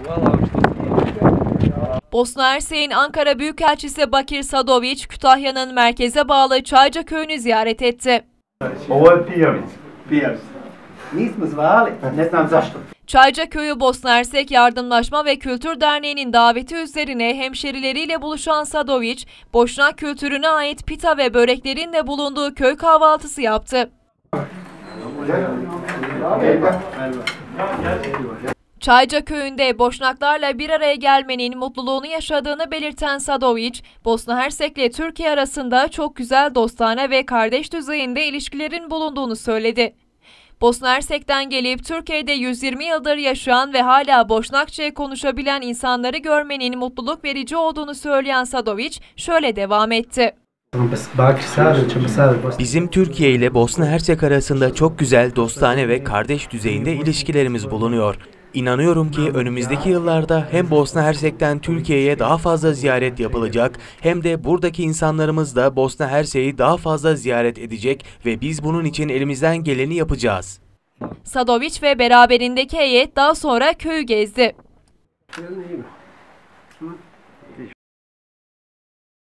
Bosna Hersek'in Ankara Büyükelçisi Bakir Sadović, Kütahya'nın merkeze bağlı Çayca köyünü ziyaret etti. Nismo zvali, ne znam zašto. Çayca Köyü Bosna Hersek Yardımlaşma ve Kültür Derneği'nin daveti üzerine hemşerileriyle buluşan Sadović, Boşnak kültürüne ait pita ve böreklerin de bulunduğu köy kahvaltısı yaptı. Çayca Köyü'nde Boşnaklarla bir araya gelmenin mutluluğunu yaşadığını belirten Sadović, Bosna Hersek'le Türkiye arasında çok güzel dostane ve kardeş düzeyinde ilişkilerin bulunduğunu söyledi. Bosna Hersek'ten gelip Türkiye'de 120 yıldır yaşayan ve hala Boşnakça konuşabilen insanları görmenin mutluluk verici olduğunu söyleyen Sadović şöyle devam etti. Bizim Türkiye ile Bosna Hersek arasında çok güzel dostane ve kardeş düzeyinde ilişkilerimiz bulunuyor. İnanıyorum ki önümüzdeki yıllarda hem Bosna Hersek'ten Türkiye'ye daha fazla ziyaret yapılacak hem de buradaki insanlarımız da Bosna Hersek'i daha fazla ziyaret edecek ve biz bunun için elimizden geleni yapacağız. Sadović ve beraberindeki heyet daha sonra köyü gezdi.